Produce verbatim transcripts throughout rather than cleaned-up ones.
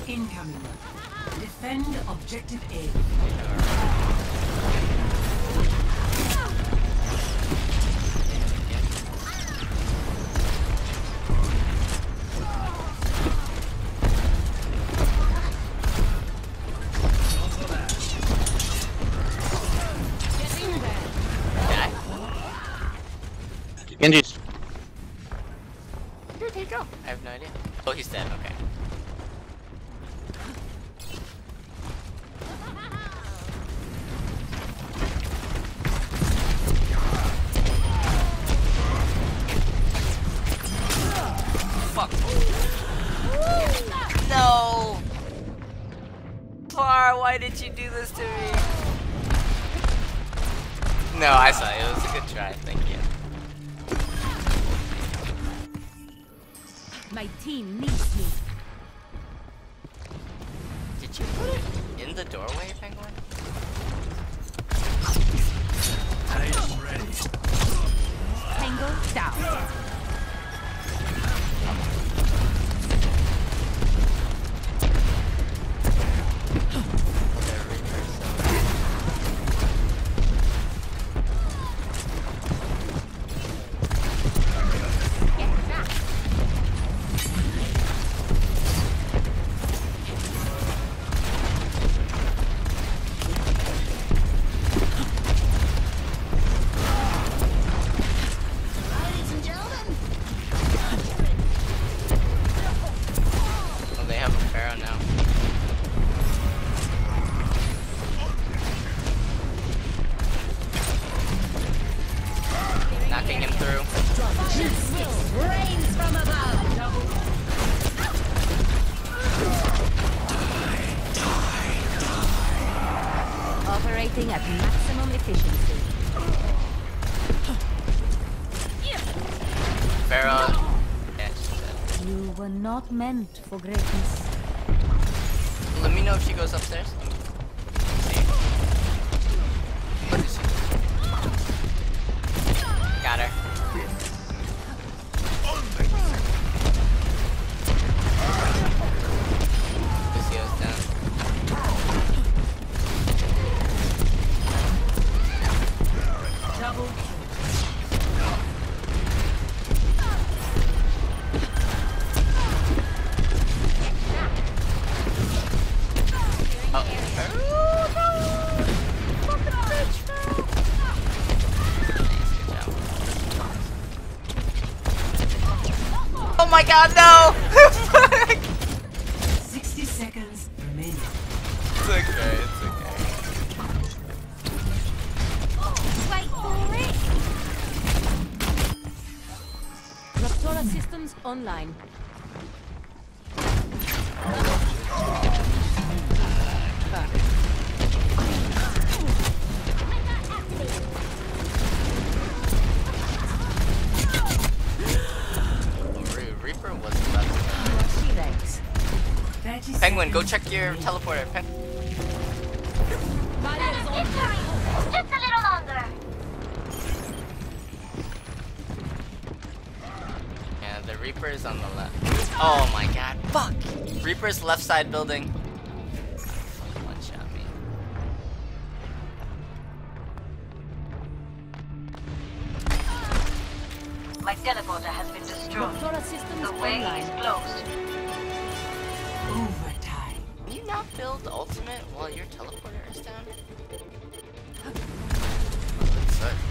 incoming. Defend objective A. Genji's. Where'd he go? I have no idea. Oh, he's dead. Okay. Fuck. No. Far, why did you do this to me? No, I saw it. It was a good try. Thank you. My team needs me. Did you put it in the doorway, Penguin? I'm ready. Tango down. Operating at maximum efficiency. Pharaoh. You were not meant for greatness. Let me know if she goes upstairs. Got her. Lucio's down. Double Oh my god, no! sixty seconds remaining. It's okay, it's okay. Wait for it! Raptora systems online. Reaper was left. Penguin, go check your teleporter. Pen Just a little longer. Yeah, the Reaper is on the left. Oh my god, fuck! Reaper's left side building. One shot me. My teleporter has been destroyed. Raptora systems The way online. is closed. Overtime. Can you not build ultimate while your teleporter is down? That sucks.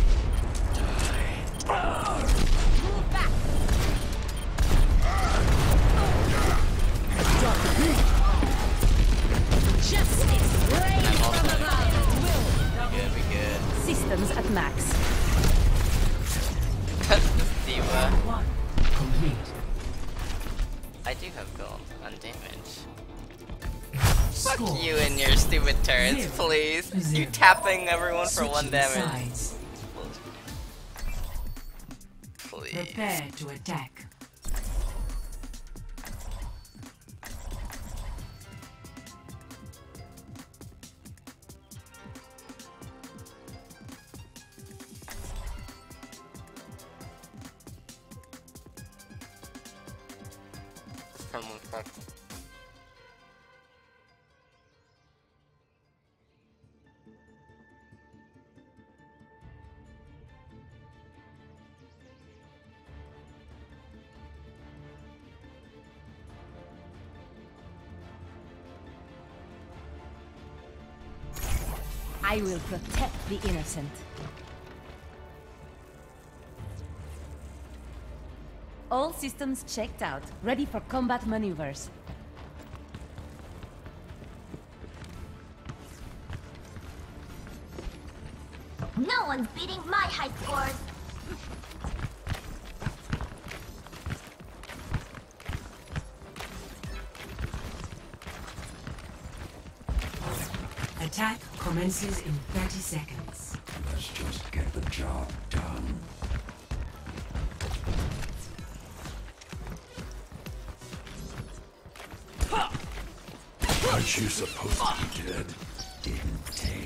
Move back. Justice reigns I'm from also above. good, we good. Systems at max. Diva. One complete. I do have gold on damage. Score. Fuck you and your stupid turrets, Zero. please. Zero. You tapping everyone for one Switching damage. sides. Please. Prepare to attack. Come on, fuck. I will protect the innocent. All systems checked out, ready for combat maneuvers. No one's beating my high scores. Attack commences in thirty seconds. Let's just get the job done. Aren't you supposed to be dead? Didn't take.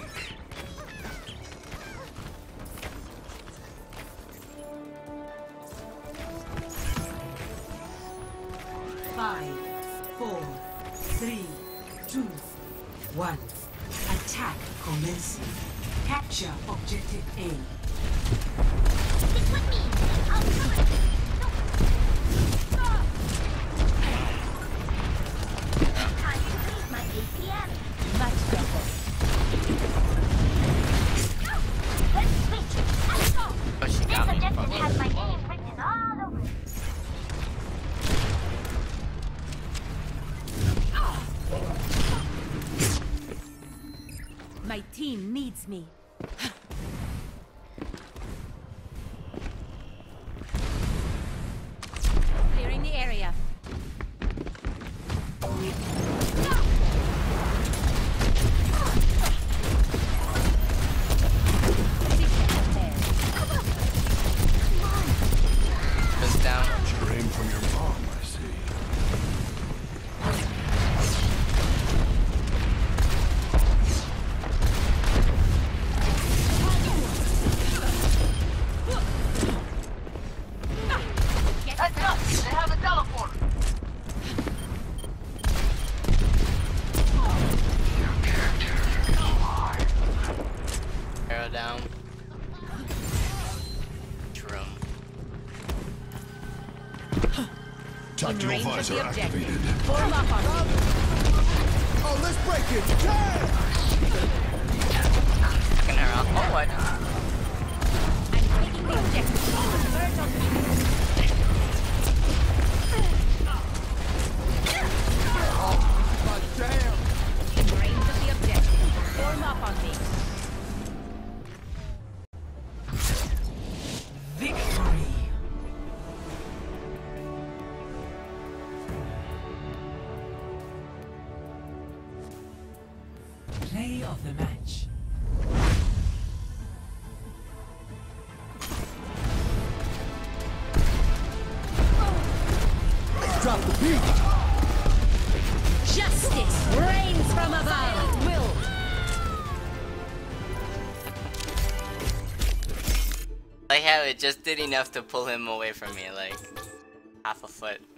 Five, four, three, two, one. Attack commencing. Capture objective A. Stick with me. I'll cover it. Time to leave my A P M. Much better. Let's switch. Let's go. Oh, she This got me. objective Fuck. has my name written all over it. My team needs me. Clearing the area. Goes down. Your aim from your mom, I see. Heads up! They have a teleport! Arrow down. Room. Tactical range of visor the objective. activated. Form up on me. Oh, let's break it! Damn! Fucking arrow. Oh, what? I'm taking the objective. Convert on me. In range of the objective. Form up on me. Victory! Play of the match. Drop the beat! Justice reigns from above. Will. Like how it just did enough to pull him away from me, like half a foot.